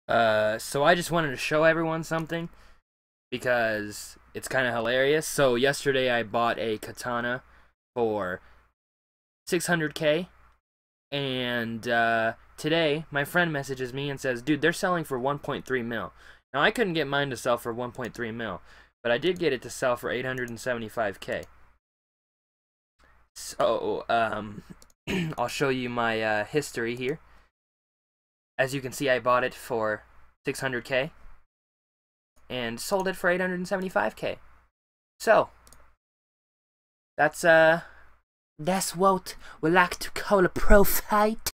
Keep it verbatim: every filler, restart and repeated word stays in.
Uh, so I just wanted to show everyone something because it's kind of hilarious. So yesterday I bought a katana for six hundred K, and uh, today my friend messages me and says, "Dude, they're selling for one point three mil." Now I couldn't get mine to sell for one point three mil, but I did get it to sell for eight hundred seventy-five K. So um, I'll show you my uh, history here. As you can see, I bought it for six hundred K and sold it for eight hundred seventy-five K. So that's uh that's what we like to call a profit.